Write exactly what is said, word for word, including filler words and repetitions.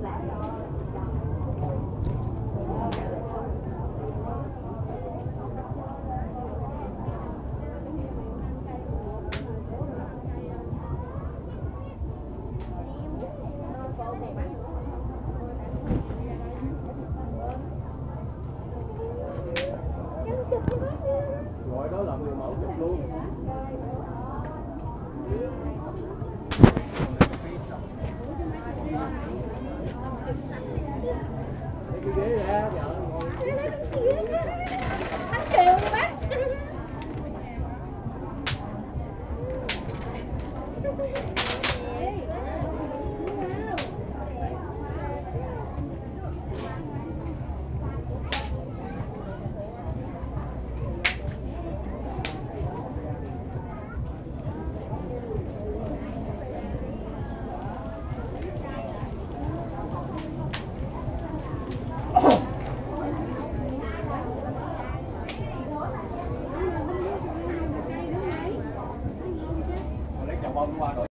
Gọi đó là người mẫu chụp luôn. Lấy cái ghế ra vợ ngồi. Anh Kiều bác. Lấy chồng bông qua đổi.